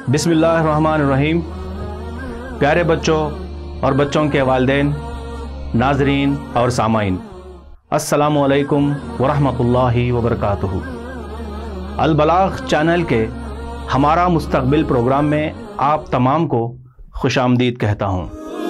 بسم اللہ الرحمن الرحیم۔ پیارے بچوں اور بچوں کے والدین، ناظرین اور سامعین، السلام علیکم ورحمۃ اللہ وبرکاتہ۔ البلاغ چینل کے ہمارا مستقبل پروگرام میں آپ تمام کو خوش آمدید کہتا ہوں۔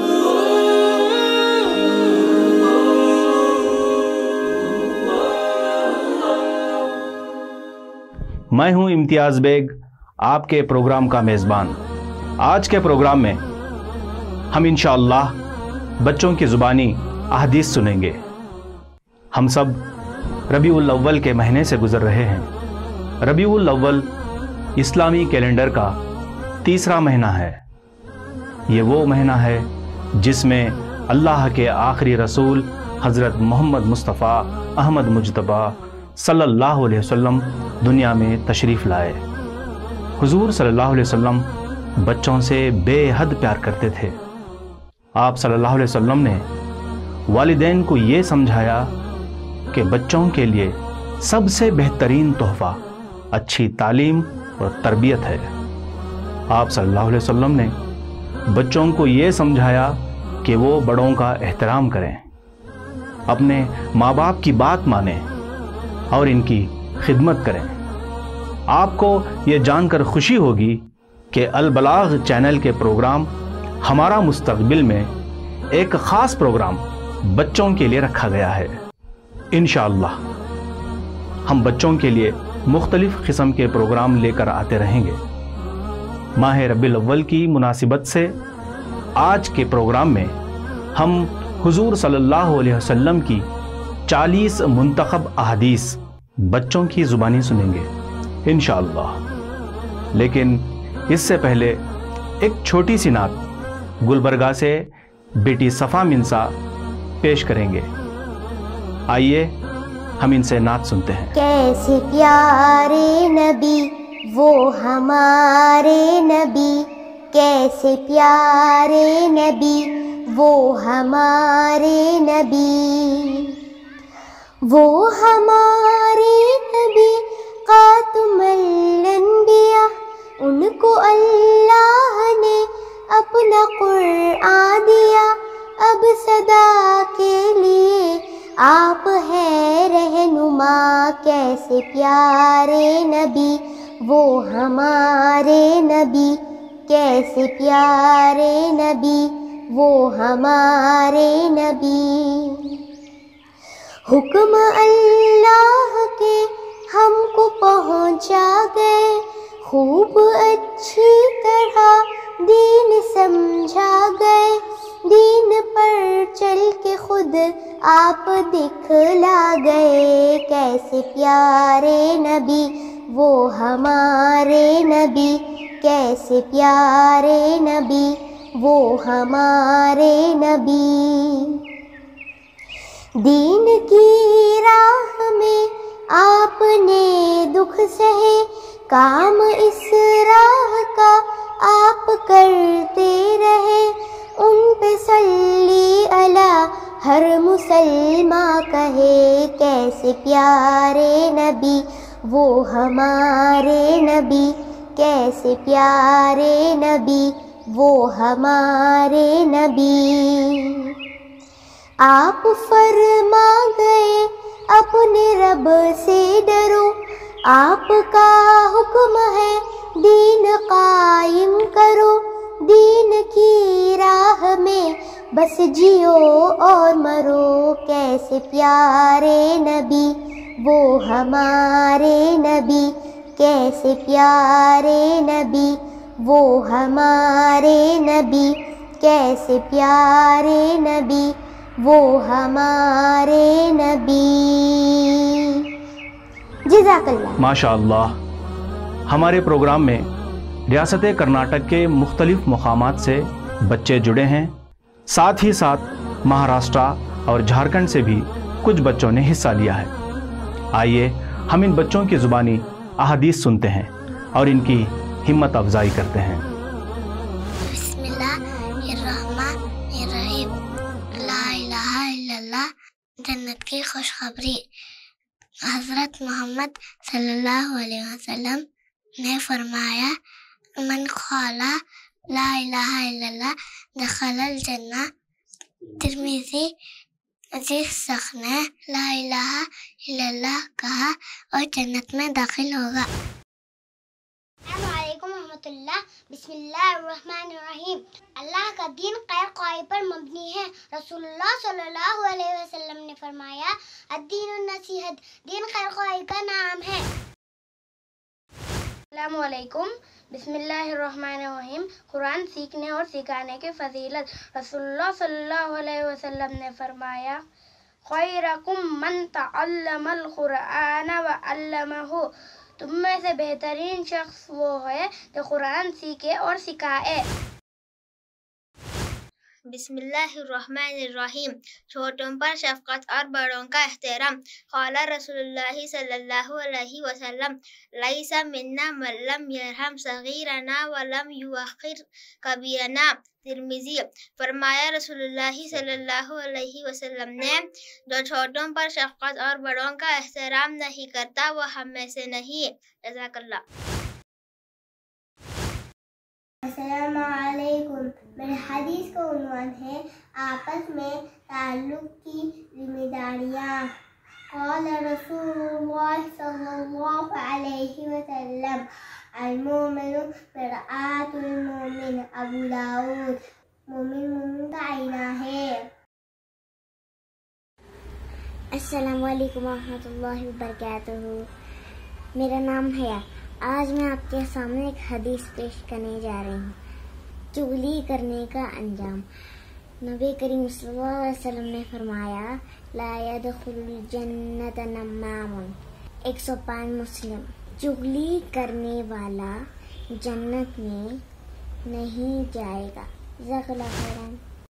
میں ہوں امتیاز بیگ، آپ کے پروگرام کا میزبان۔ آج کے پروگرام میں ہم انشاءاللہ بچوں کی زبانی احادیث سنیں گے۔ ہم سب ربیع الاول کے مہینے سے گزر رہے ہیں۔ ربیع الاول اسلامی کیلنڈر کا تیسرا مہینہ ہے۔ یہ وہ مہینہ ہے جس میں اللہ کے آخری رسول حضرت محمد مصطفیٰ احمد مجتبیٰ صلی اللہ علیہ وسلم دنیا میں تشریف لائے۔ حضور صلی اللہ علیہ وسلم بچوں سے بے حد پیار کرتے تھے۔ آپ صلی اللہ علیہ وسلم نے والدین کو یہ سمجھایا کہ بچوں کے لیے سب سے بہترین تحفہ اچھی تعلیم اور تربیت ہے۔ آپ صلی اللہ علیہ وسلم نے بچوں کو یہ سمجھایا کہ وہ بڑوں کا احترام کریں، اپنے ماں باپ کی بات مانیں اور ان کی خدمت کریں۔ آپ کو یہ جان کر خوشی ہوگی کہ البلاغ چینل کے پروگرام ہمارا مستقبل میں ایک خاص پروگرام بچوں کے لیے رکھا گیا ہے۔ انشاءاللہ ہم بچوں کے لیے مختلف قسم کے پروگرام لے کر آتے رہیں گے۔ ماہ ربیع الاول کی مناسبت سے آج کے پروگرام میں ہم حضور صلی اللہ علیہ وسلم کی 40 منتخب احادیث بچوں کی زبانی سنیں گے انشاءاللہ۔ لیکن اس سے پہلے ایک چھوٹی سی نعت گلبرگہ سے بیٹی صفا منسا پیش کریں گے۔ آئیے ہم ان سے نعت سنتے ہیں۔ کیسے پیارے نبی وہ ہمارے نبی، کیسے پیارے نبی وہ ہمارے نبی، وہ ہمارے نبی خاتم الانبیاء، ان کو اللہ نے اپنا قرآن دیا، اب صدا کے لیے آپ ہے رہنما۔ کیسے پیارے نبی وہ ہمارے نبی، کیسے پیارے نبی وہ ہمارے نبی، حکم اللہ کے ہم کو پہنچا گئے، خوب اچھی طرح دین سمجھا گئے، دین پر چل کے خود آپ دکھلا گئے۔ کیسے پیارے نبی وہ ہمارے نبی، کیسے پیارے نبی وہ ہمارے نبی، دین کی راہ میں آپ نے دکھ سہے، کام اس راہ کا آپ کرتے رہے، ان پہ صلی اللہ ہر مسلمان کہے۔ کیسے پیارے نبی وہ ہمارے نبی، کیسے پیارے نبی وہ ہمارے نبی، آپ فرما گئے اپنے رب سے ڈرو، آپ کا حکم ہے دین قائم کرو، دین کی راہ میں بس جیو اور مرو۔ کیسے پیارے نبی وہ ہمارے نبی، کیسے پیارے نبی وہ ہمارے نبی، کیسے پیارے نبی وہ ہمارے نبی۔ جزاک اللہ۔ ماشاء اللہ، ہمارے پروگرام میں ریاست کرناٹک کے مختلف مقامات سے بچے جڑے ہیں، ساتھ ہی ساتھ مہاراشٹرا اور جھارکھنڈ سے بھی کچھ بچوں نے حصہ لیا ہے۔ آئیے ہم ان بچوں کی زبانی احادیث سنتے ہیں اور ان کی ہمت افزائی کرتے ہیں۔ بسم اللہ الرحمن الرحیم۔ لا الہ الا اللہ، جنت کی خوشخبری۔ حضرت محمد صلی اللہ علیہ وسلم نے فرمایا من قال لا الہ الا اللہ دخل الجنہ۔ ترمذی۔ جس شخص نے لا الہ الا اللہ کہا اور جنت میں داخل ہوگا۔ السلام علیکم ورحمۃ اللہ۔ بسم اللہ الرحمن الرحیم۔ اللہ کا دین خیر خواہی پر مبنی ہے۔ رسول اللہ صلی اللہ علیہ وسلم نے فرمایا الدین النصیحت، دین خیر خواہی کا نام ہے۔ السلام علیکم۔ بسم اللہ الرحمن الرحیم۔ قرآن سیکھنے اور سکھانے کی فضیلت۔ رسول اللہ صلی اللہ علیہ وسلم نے فرمایا خیرکم من تعلم القرآن وعلمہ، تم میں سے بہترین شخص وہ ہے جو قرآن سیکھے اور سکھائے۔ بسم اللہ الرحمن الرحیم۔ چھوٹوں پر شفقت اور بڑوں کا احترام۔ قال رسول اللہ صلی اللہ علیہ وسلم لیس منا من لم یرحم صغیرنا ولم یوقر کبیرنا۔ ترمذی۔ فرمایا رسول اللہ صلی اللہ علیہ وسلم نے جو چھوٹوں پر شفقت اور بڑوں کا احترام نہیں کرتا وہ ہم میں سے نہیں۔ جزاک اللہ۔ السلام علیکم۔ میرے حدیث کا عنوان ہے آپس میں تعلق کی ذمہ داریاں۔ قال رسول اللہ صلی اللہ علیہ وسلم المومن مرآۃ المومن۔ ابو داؤد۔ مومن مومن کا آئینہ ہے۔ السلام علیکم ورحمۃ اللہ وبرکاتہ۔ میرا نام ہے۔ آج میں آپ کے سامنے ایک حدیث پیش کرنے جا رہی ہوں، چغلی کرنے کا انجام۔ نبی کریم صلی اللہ علیہ وسلم نے فرمایا لا يدخل الجنت نمام۔ 105 مسلم۔ چغلی کرنے والا جنت میں نہیں جائے گا۔ جزاک اللہ خیرا۔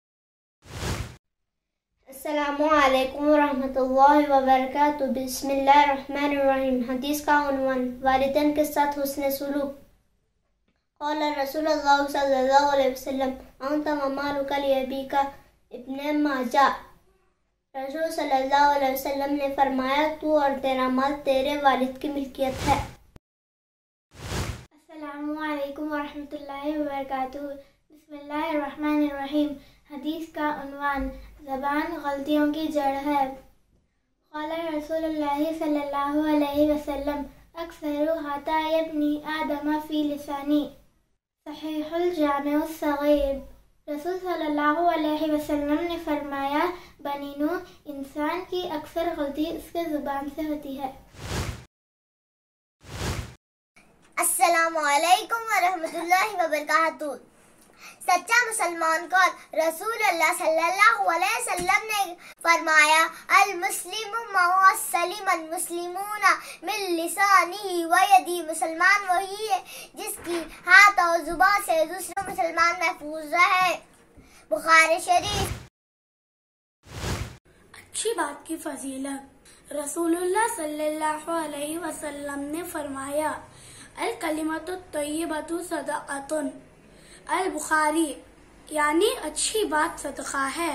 السلام علیکم ورحمۃ اللہ وبرکاتہ۔ بسم اللہ الرحمن الرحیم۔ حدیث کا عنوان والدین کے ساتھ حسن سلوک۔ قال رسول اللہ صلی اللہ علیہ وسلم انت ومالک لابیک۔ ابن ماجہ۔ رسول صلی اللہ علیہ وسلم نے فرمایا تو اور تیرا مال تیرے والد کی ملکیت ہے۔ السلام علیکم ورحمۃ اللہ وبرکاتہ۔ بسم اللہ الرحمن الرحیم۔ حدیث کا عنوان زبان غلطیوں کی جڑ ہے۔ قال رسول اللہ صلی اللہ علیہ وسلم اکثر خطایا ابن آدم فی لسانی۔ صحیح الجامع الصغیر۔ رسول صلی اللہ علیہ وسلم نے فرمایا بنی نوح انسان کی اکثر غلطی اس کے زبان سے ہوتی ہے۔ السلام علیکم ورحمۃ اللہ وبرکاتہ۔ سچا مسلمان کون؟ رسول اللہ صلی اللہ علیہ وسلم نے فرمایا المسلم من سلم المسلمون من لسانہ ویدہ۔ مسلمان وہی ہے جس کی ہاتھ اور زبان سے دوسرے مسلمان محفوظ رہے۔ بخاری شریف۔ اچھی بات کی فضیلت۔ رسول اللہ صلی اللہ علیہ وسلم نے فرمایا الکلمۃ الطیبۃ صدقۃ۔ البخاری، یعنی اچھی بات صدقہ ہے۔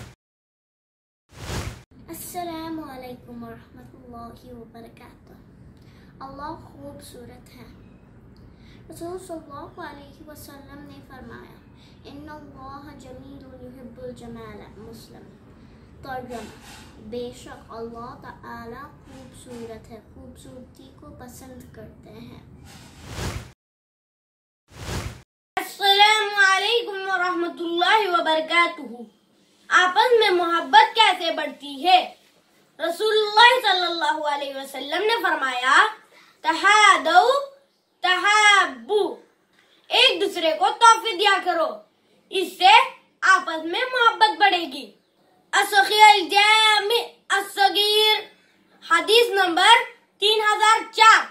السلام علیکم ورحمۃ اللہ وبرکاتہ۔ اللہ خوبصورت ہے۔ رسول صلی اللہ علیہ وسلم نے فرمایا ان اللہ جمیل یحب الجمال۔ مسلم۔ ترجمہ بے شک اللہ تعالی خوبصورت ہے، خوبصورتی کو پسند کرتے ہیں۔ السلام علیکم ورحمۃ اللہ وبرکاتہ۔ آپس میں محبت کیسے بڑھتی ہے؟ رسول اللہ صلی اللہ علیہ وسلم نے فرمایا تہادو تہابو، ایک دوسرے کو تحفے دیا کرو، اس سے آپس میں محبت بڑھے گی۔ الصحیح الجامع الصغیر۔ حدیث نمبر 3004۔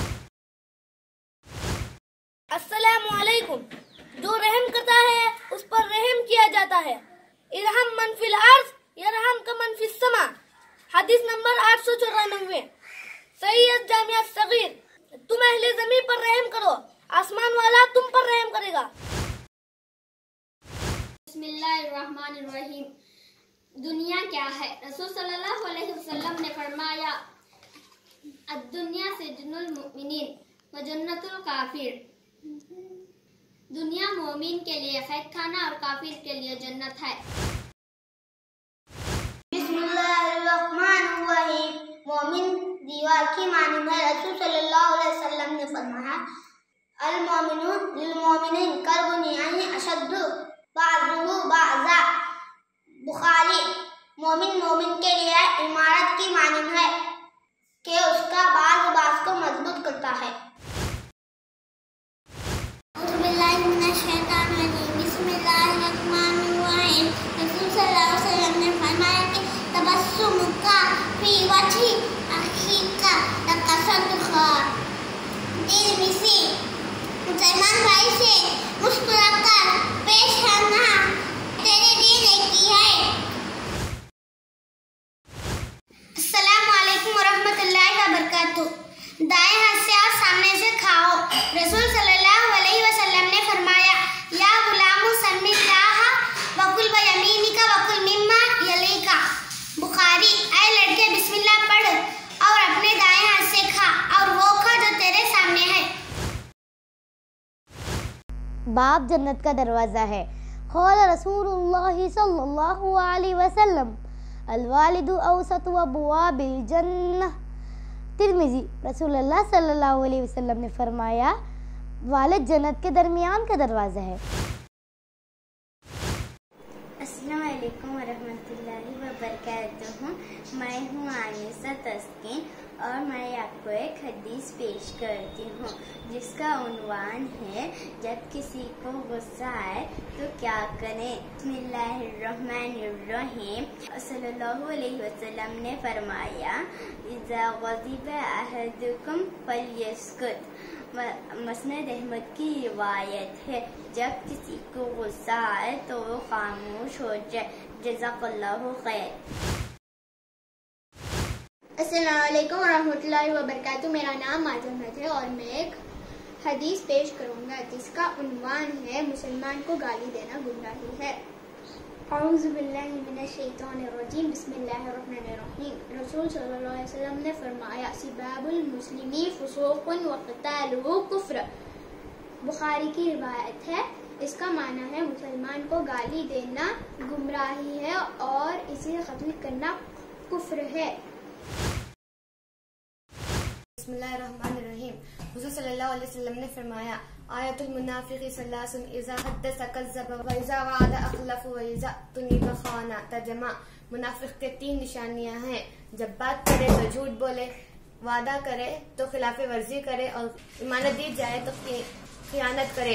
السلام علیکم۔ جو رحم کرتا ہے اس پر رحم کیا جاتا ہے۔ ارحم من فی الارض یرحم کا من فی السماء۔ حدیث نمبر 894۔ صحیح جامع الصغیر۔ تم اہل زمین پر رحم کرو، آسمان والا تم پر رحم کرے گا۔ بسم اللہ الرحمن الرحیم۔ دنیا کیا ہے؟ رسول صلی اللہ علیہ وسلم نے فرمایا الدنیا سجن المؤمنین و جنت الکافر۔ دنیا مومن کے لیے خیر خانہ اور کافر کے لیے جنت ہے۔ بسم اللہ الرحمن الرحیم۔ مومن دیوار کی مانند ہے۔ رسول صلی اللہ علیہ وسلم نے فرمایا المومن للمومن کالبنیان اشد بعضہ بعضا۔ بخاری۔ مومن کے لیے عمارت کی مانند ہے کہ اس کا بعض کو مضبوط کرتا ہے۔ بسم اللہ الرحمن الرحیم۔ رسول صلی اللہ علیہ وسلم نے فرمایا کہ تبسمک فی وجہ اخیک لصدقۃ۔ دل مسی مسلمان بھائی سے مسکرا کر پیش آنا تیرے لیے نیکی ہے۔ السلام علیکم ورحمۃ اللہ وبرکاتہ۔ دائیں ہاتھ سے اور سامنے سے کھاؤ۔ رسول صلی اللہ علیہ وسلم نے فرمایا یا غلام سمی اللہ وکل بیمینک وکل مما یلیک۔ بخاری۔ اے لڑکے بسم اللہ پڑھ اور اپنے دائیں ہاتھ سے کھا اور وہ کھا جو تیرے سامنے ہے۔ باپ جنت کا دروازہ ہے۔ قال رسول اللہ صلی اللہ علیہ وسلم الوالد اوسط ابواب الجنہ۔ ترمذی۔ رسول اللہ صلی اللہ علیہ وسلم نے فرمایا والد جنت کے درمیان کا دروازہ ہے۔ السلام علیکم ورحمۃ اللہ وبرکاتہ۔ میں ہوں آنسہ تسکین اور میں آپ کو ایک حدیث پیش کرتی ہوں جس کا عنوان ہے جب کسی کو غصہ آئے تو کیا کریں۔ بسم اللہ الرحمن الرحیم۔ صلی اللہ علیہ وسلم نے فرمایا اذا غضب احدکم فلیسکت۔ مسند احمد کی روایت ہے جب کسی کو غصہ آئے تو وہ خاموش ہو جائے۔ جزاک اللہ خیر۔ السلام علیکم ورحمۃ اللہ وبرکاتہ۔ میرا نام معظمت ہے اور میں ایک حدیث پیش کروں گا جس کا عنوان ہے مسلمان کو گالی دینا گمراہی ہے۔ اعوذ باللہ من الشیطان الرجیم۔ بسم اللہ الرحمن الرحیم۔ رسول صلی اللہ علیہ وسلم نے فرمایا سباب المسلم فسوق وقتالہ کفر۔ بخاری کی روایت ہے۔ اس کا معنی ہے مسلمان کو گالی دینا گمراہی ہے اور اسے قتل کرنا کفر ہے۔ بسم اللہ الرحمن الرحیم۔ حضور صلی اللہ علیہ وسلم نے فرمایا آیت المنافق ثلاث اذا حدث کذب واذا وعد اخلف واذا اؤتمن خان۔ ترجمہ منافق کے 3 نشانیاں ہیں، جب بات کرے تو جھوٹ بولے، وعدہ کرے تو خلاف ورزی کرے اور امانت دی جائے تو خیانت کرے۔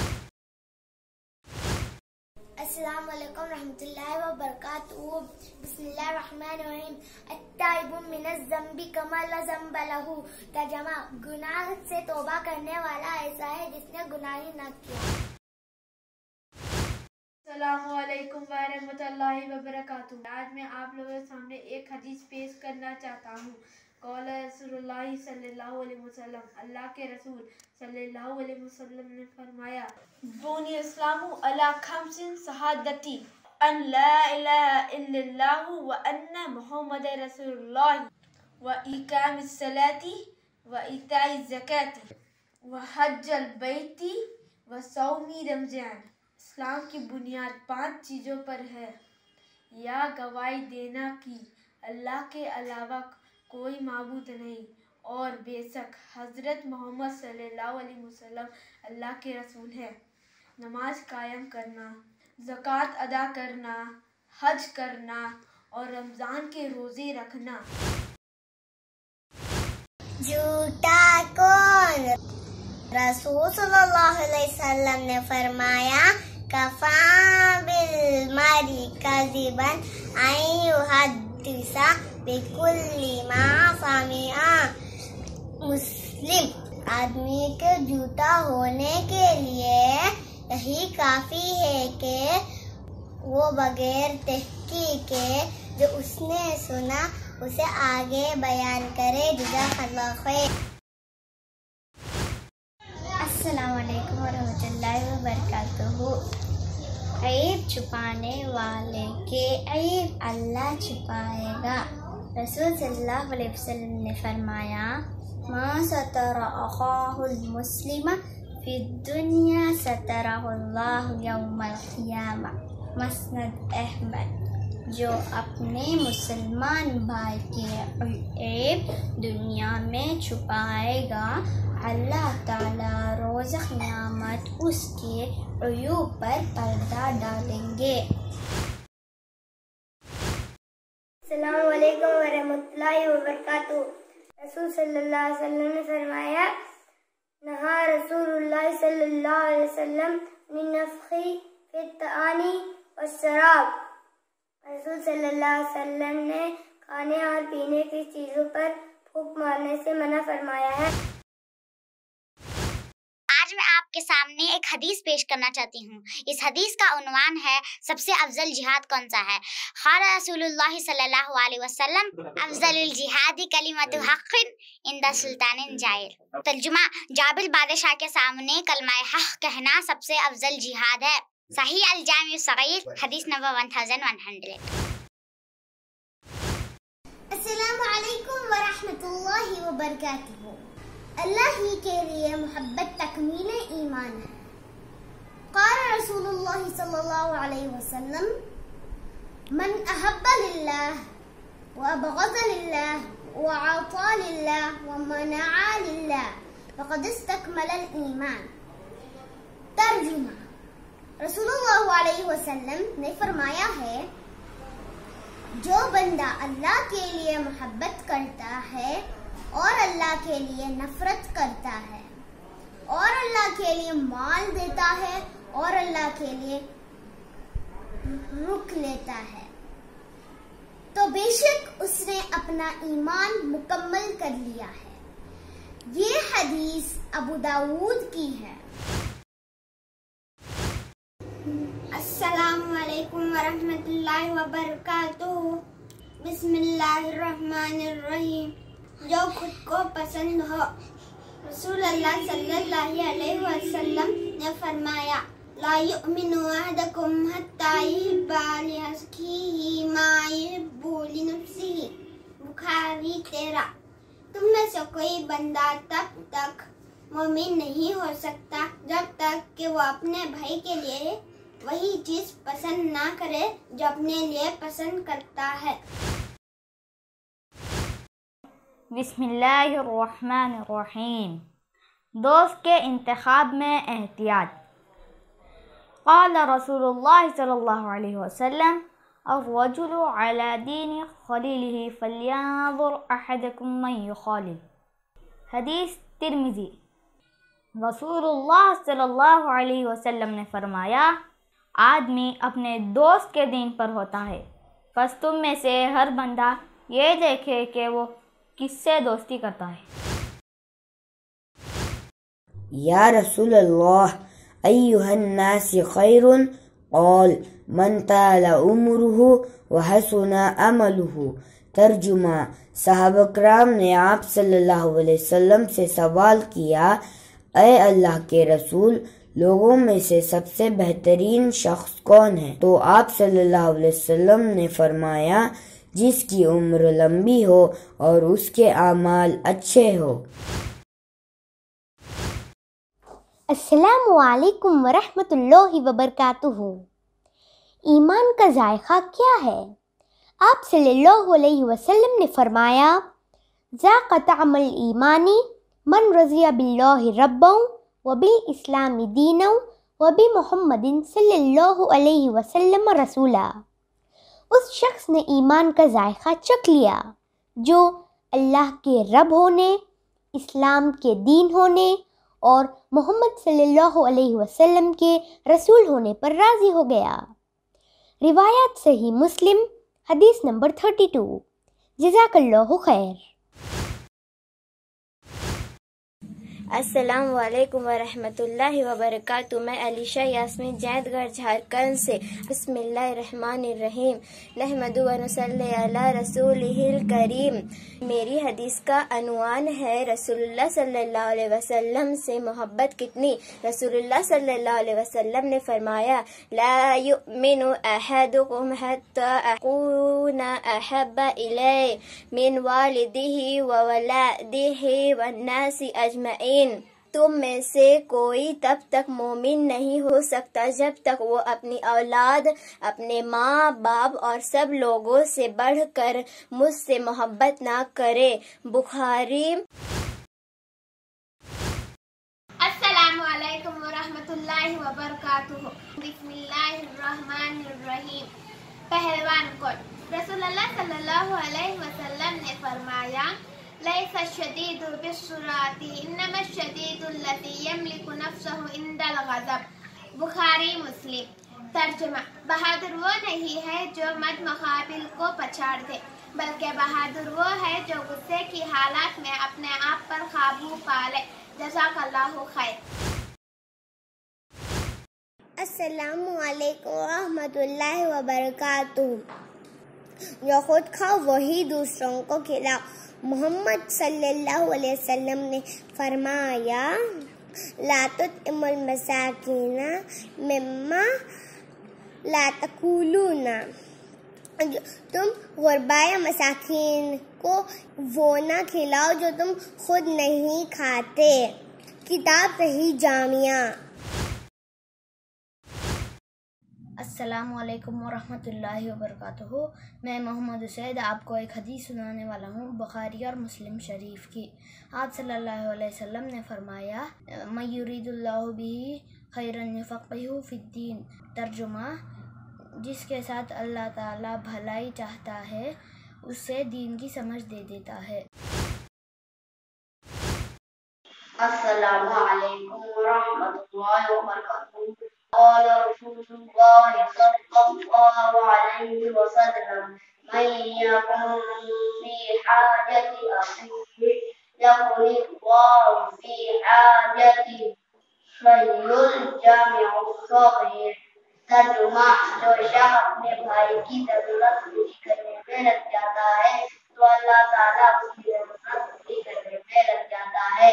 السلام علیکم رحمۃ اللہ وبرکاتہ۔ بسم اللہ الرحمن الرحیم۔ التائب من الذنب کما لا ذنب لہ۔ ترجمہ گناہ سے توبہ کرنے والا ایسا ہے جس نے گناہ ہی نہ کیا۔ السلام علیکم ورحمۃ اللہ وبرکاتہ۔ آج میں آپ لوگوں کے سامنے ایک حدیث پیش کرنا چاہتا ہوں۔ قال رسول اللہ صلی اللہ علیہ وسلم، اللہ کے رسول صلی اللہ علیہ وسلم نے فرمایا بنی اسلام علی خمس شہادتی ان لا الہ الا اللہ وان محمد رسول اللہ واقام الصلاۃ وایتاء الزکاۃ وحج البیت وصوم رمضان۔ اسلام کی بنیاد 5 چیزوں پر ہے، یا گواہی دینا کہ اللہ کے علاوہ کوئی معبود نہیں اور بے شک حضرت محمد صلی اللہ علیہ وسلم اللہ کے رسول ہے، نماز قائم کرنا، زکوٰۃ ادا کرنا، حج کرنا اور رمضان کے روزے رکھنا۔ جھوٹا کون؟ رسول صلی اللہ علیہ وسلم نے فرمایا کفا بالمرء کذبا ان یحدث بکل ما سمع۔ مسلم۔ آدمی کے جھوٹا ہونے کے لیے یہی کافی ہے کہ وہ بغیر تحقیق کے جو اس نے سنا اسے آگے بیان کرے۔ جزاک اللہ خیر۔ السلام علیکم ورحمۃ اللہ وبرکاتہ۔ عیب چھپانے والے کے عیب اللہ چھپائے گا۔ رسول صلی اللہ علیہ وسلم نے فرمایا ما ستر اخاہ المسلم فی الدنیا سترہ اللہ یوم القیامہ. مسند احمد. جو اپنے مسلمان بھائی کے عیب دنیا میں چھپائے گا، اللہ تعالیٰ روز قیامت اس کے عیوب پر پردہ ڈالیں گے. السلام علیکم ورحمۃ اللہ وبرکاتہ. رسول صلی اللہ علیہ وسلم نے فرمایا، نہا رسول اللہ صلی اللہ علیہ وسلم عن النفخ فی الطعام والشراب. رسول صلی اللہ علیہ وسلم نے کھانے اور پینے کی چیزوں پر پھونک مارنے سے منع فرمایا ہے. آج میں آپ کے سامنے ایک حدیث پیش کرنا چاہتی ہوں. اس حدیث کا عنوان ہے سب سے افضل جہاد کون سا ہے. قال رسول اللہ صلی اللہ علیہ وسلم افضل الجہاد کلمۃ حق عند سلطان جائر. ترجمہ: جابر بادشاہ کے سامنے کلمہ حق کہنا سب سے افضل جہاد ہے. صحیح الجامع الصغیر حدیث نمبر 1100. السلام علیکم ورحمۃ اللہ وبرکاتہ. اللہ ہی کے لیے محبت تکمیل ایمان ہے. قال رسول اللہ صلی اللہ علیہ وسلم من احب للہ وابغض للہ وعطى للہ ومنع للہ فقد استکمل الایمان. ترجمہ: رسول اللہ علیہ وسلم نے فرمایا ہے، جو بندہ اللہ کے لیے محبت کرتا ہے اور اللہ کے لیے نفرت کرتا ہے اور اللہ کے لیے مال دیتا ہے اور اللہ کے لیے رک لیتا ہے، تو بے شک اس نے اپنا ایمان مکمل کر لیا ہے. یہ حدیث ابو داود کی ہے. السلام علیکم ورحمۃ اللہ وبرکاتہ. بسم اللہ الرحمن الرحیم. جو خود کو پسند ہو. رسول اللہ صلی اللہ علیہ وسلم نے فرمایا، لا یؤمن احدکم حتی یحب لأخیہ ما یحب لنفسہ. بخاری 13. تم میں سے کوئی بندہ تب تک مومن نہیں ہو سکتا جب تک کہ وہ اپنے بھائی کے لیے وہی چیز پسند نہ کرے جو اپنے لیے پسند کرتا ہے. بسم اللہ الرحمن الرحیم. دوست کے انتخاب میں احتیاط. قال رسول اللہ صلی اللہ علیہ وسلم الرجل على دین خلیلہ فلینظر احدکم من یخالل. حدیث ترمذی. رسول اللہ صلی اللہ علیہ وسلم نے فرمایا، آدمی اپنے دوست کے دین پر ہوتا ہے، پس تم میں سے ہر بندہ یہ دیکھے کہ وہ کس سے دوستی کرتا ہے. یا رسول اللہ ایہا الناس خیر. قال من طال عمرہ وحسن عملہ. ترجمہ: صحابہ کرام نے آپ صلی اللہ علیہ وسلم سے سوال کیا، اے اللہ کے رسول، لوگوں میں سے سب سے بہترین شخص کون ہے؟ تو آپ صلی اللہ علیہ وسلم نے فرمایا، جس کی عمر لمبی ہو اور اس کے اعمال اچھے ہو. السلام علیکم ورحمۃ اللہ وبرکاتہ. ایمان کا ذائقہ کیا ہے؟ آپ صلی اللہ علیہ وسلم نے فرمایا، ذاق طعم الایمان من رضی باللہ ربا وبالاسلام دینا وبمحمد صلی اللہ علیہ وسلم رسولا. اس شخص نے ایمان کا ذائقہ چکھ لیا جو اللہ کے رب ہونے، اسلام کے دین ہونے اور محمد صلی اللہ علیہ وسلم کے رسول ہونے پر راضی ہو گیا. روایت صحیح مسلم حدیث نمبر 32. جزاک اللہ خیر. السلام علیکم ورحمۃ اللہ وبرکاتہ. میں علیشہ یاسمین جیت گڑھ جھارکھنڈ سے. بسم اللہ الرحمن الرحیم. نحمدہ و نصلی علی رسولہ الکریم. میری حدیث کا عنوان ہے رسول اللہ صلی اللہ علیہ وسلم سے محبت کتنی. رسول اللہ صلی اللہ علیہ وسلم نے فرمایا، لا یؤمن احدکم حتی اکون احب الیہ من والدہ وولدہ والناس اجمعین. تم میں سے کوئی تب تک مومن نہیں ہو سکتا جب تک وہ اپنی اولاد، اپنے ماں باپ اور سب لوگوں سے بڑھ کر مجھ سے محبت نہ کرے۔ بخاری۔ السلام علیکم ورحمۃ اللہ وبرکاتہ۔ بسم اللہ الرحمن الرحیم۔ پہلوان کوٹ۔ رسول اللہ صلی اللہ علیہ وسلم نے فرمایا، لیس الشدید بالسرعۃ انما الشدید الذی یملک نفسہ عند الغضب۔ بخاری مسلم۔ ترجمہ۔ بہادر وہ نہیں ہے جو مد مقابل کو پچاڑ دے، بلکہ بہادر وہ ہے جو غصے کی حالات میں اپنے آپ پر قابو پا لے۔ جزاک اللہ خیر۔ السلام علیکم ورحمۃ اللہ وبرکاتہ۔ جو خود کھاؤ وہی دوسروں کو کھلاؤ۔ محمد صلی اللہ علیہ وسلم نے فرمایا، لا تطعموا المساکین مما لا تاکلون۔ تم غرباء مساکین کو وہ نہ کھلاؤ جو تم خود نہیں کھاتے۔ کتاب صحیح جامعہ۔ السلام علیکم ورحمۃ اللہ وبرکاتہ۔ میں محمد اسید آپ کو ایک حدیث سنانے والا ہوں، بخاری اور مسلم شریف کی۔ آپ صلی اللہ علیہ وسلم نے فرمایا، من یرید اللہ بہ خیرا یفقہہ فی الدین۔ ترجمہ، جس کے ساتھ اللہ تعالیٰ بھلائی چاہتا ہے اسے دین کی سمجھ دے دیتا ہے۔ السلام علیکم ورحمۃ اللہ وبرکاتہ۔ قال رسول اللہ صلی اللہ علیہ وسلم، من یکن فی حاجت اخیہ یکن اللہ فی حاجتہ فلیجتمع الصغیر۔ ترجمہ، جو شخص اپنے بھائی کی ضرورت پوری کرنے میں لگ جاتا ہے تو اللہ تعالیٰ اس کی ضرورت پوری کرنے میں لگ جاتا ہے۔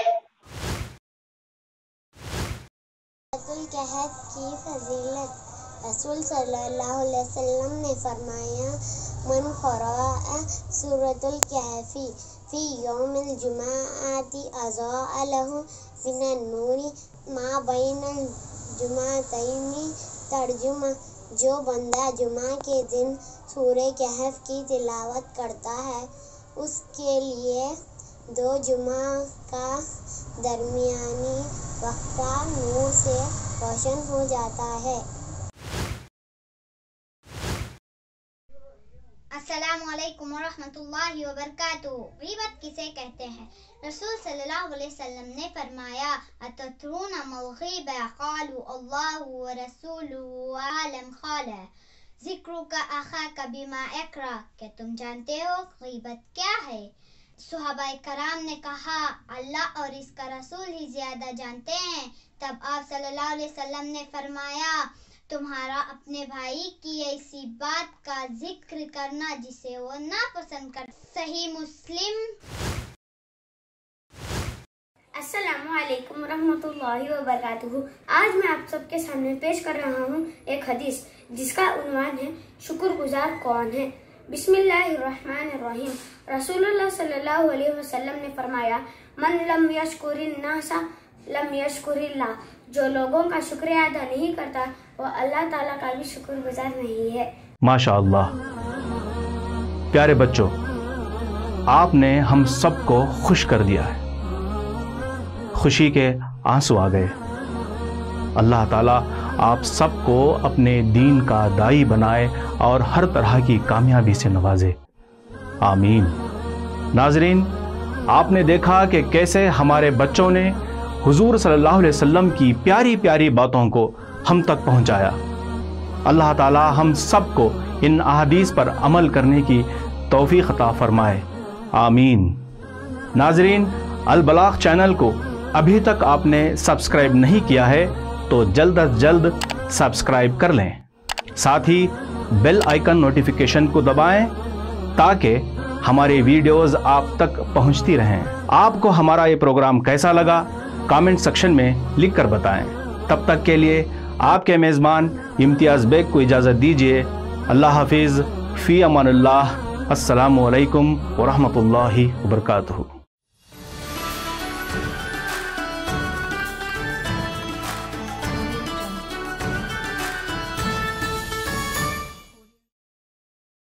الکہف کی فضیلت۔ رسول صلی اللہ علیہ وسلم نے فرمایا، من قرأ سورۃ الکہف فی یوم الجمعۃ اضاء لہ من النور ما بین الجمعتین۔ ترجمہ، جو بندہ جمعہ کے دن سورہ کہف کی تلاوت کرتا ہے اس کے لیے دو جمعہ کا درمیانی وقفہ نور سے روشن ہو جاتا ہے۔ السلام علیکم ورحمۃ اللہ وبرکاتہ۔ غیبت کسے کہتے ہیں؟ رسول صلی اللہ علیہ وسلم نے فرمایا، اتدرون ما الغیبہ؟ قالوا اللہ ورسولہ اعلم۔ قال ذکرک اخاک بما یکرہ۔ کہ تم جانتے ہو غیبت کیا ہے؟ صحابہ کرام نے کہا، اللہ اور اس کا رسول ہی زیادہ جانتے ہیں۔ تب آپ صلی اللہ علیہ وسلم نے فرمایا، تمہارا اپنے بھائی کی ایسی بات کا ذکر کرنا جسے وہ ناپسند کر۔ صحیح مسلم۔ السلام علیکم ورحمۃ اللہ وبرکاتہ۔ آج میں آپ سب کے سامنے پیش کر رہا ہوں ایک حدیث جس کا عنوان ہے، شکر گزار کون ہے؟ بسم اللہ الرحمن الرحیم۔ رسول اللہ صلی اللہ علیہ وسلم نے فرمایا، من لم یشکر الناس لم یشکر اللہ۔ جو لوگوں کا شکریہ ادا نہیں کرتا وہ اللہ تعالیٰ کا بھی شکر گزار نہیں ہے۔ ماشاء اللہ۔ پیارے بچوں، آپ نے ہم سب کو خوش کر دیا ہے، خوشی کے آنسو آ گئے۔ اللہ تعالیٰ آپ سب کو اپنے دین کا داعی بنائے اور ہر طرح کی کامیابی سے نوازے، آمین۔ ناظرین، آپ نے دیکھا کہ کیسے ہمارے بچوں نے حضور صلی اللہ علیہ وسلم کی پیاری پیاری باتوں کو ہم تک پہنچایا۔ اللہ تعالیٰ ہم سب کو ان احادیث پر عمل کرنے کی توفیق عطا فرمائے، آمین۔ ناظرین، البلاغ چینل کو ابھی تک آپ نے سبسکرائب نہیں کیا ہے تو جلد از جلد سبسکرائب کر لیں، ساتھ ہی بیل آئیکن نوٹیفیکیشن کو دبائیں تاکہ ہماری ویڈیوز آپ تک پہنچتی رہیں۔ آپ کو ہمارا یہ پروگرام کیسا لگا کامنٹ سیکشن میں لکھ کر بتائیں۔ تب تک کے لیے آپ کے میزبان امتیاز بیگ کو اجازت دیجیے۔ اللہ حافظ، فی امان اللہ۔ السلام علیکم ورحمۃ اللہ وبرکاتہ۔